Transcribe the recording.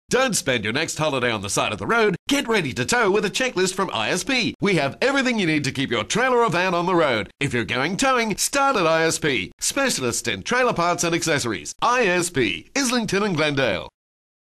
Don't spend your next holiday on the side of the road. Get ready to tow with a checklist from ISP. We have everything you need to keep your trailer or van on the road. If you're going towing, start at ISP. Specialists in trailer parts and accessories. ISP, Islington and Glendale.